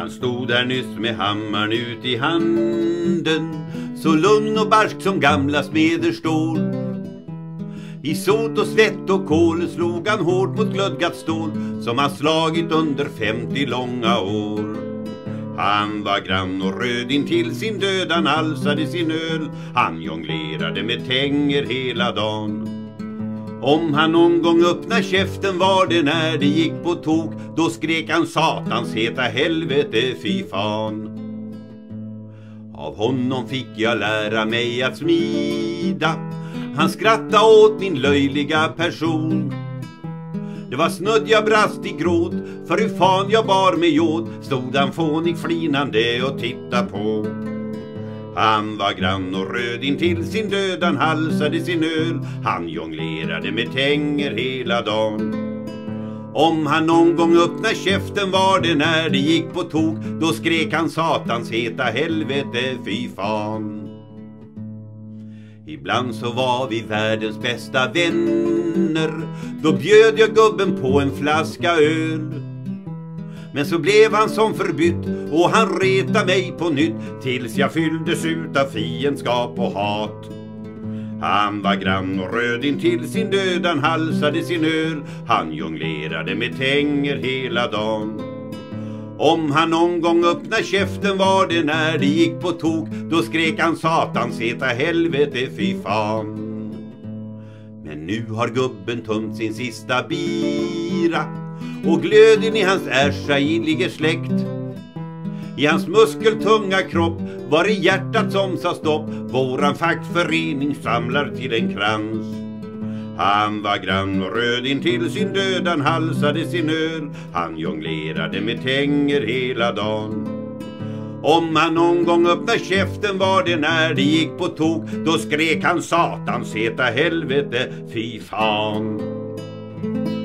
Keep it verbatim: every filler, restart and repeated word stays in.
Han stod där nyss med hammaren ut i handen, så lugn och barsk som gamla smeder står. I sot och svett och kol slog han hårt mot glödgat stål, som han slagit under femtio långa år. Han var grann och röd in till sin död, han halsade sin öl, han jonglerade med tänger hela dagen. Om han någon gång öppnade käften var det när det gick på tok, då skrek han satans heta helvete fy fan. Av honom fick jag lära mig att smida, han skrattade åt min löjliga person. Det var snudd jag brast i gråt, för hur fan jag bar med jod, stod han fånig flinande och titta på. Han var grann och röd in till sin död, han halsade sin öl, han jonglerade med tänger hela dagen. Om han någon gång öppnade käften var det när det gick på tok, då skrek han satans heta helvete fy fan. Ibland så var vi världens bästa vänner, då bjöd jag gubben på en flaska öl. Men så blev han som förbytt och han retade mig på nytt, tills jag fylldes ut av fiendskap och hat. Han var grann och röd in till sin död, han halsade sin öl, han jonglerade med tänger hela dagen. Om han någon gång öppnade käften var det när det gick på tok, då skrek han satans heta helvete fy fan. Men nu har gubben tömt sin sista bira, och glöden i hans ärsa ligger släckt. I hans muskeltunga kropp var det hjärtat som sa stopp, våran fackförening samlar till en krans. Han var grann och röd in till sin död, han halsade sin öl, han jonglerade med tänger hela dagen. Om han någon gång öppnade käften var det när det gick på tok, då skrek han satans heta helvete fy fan.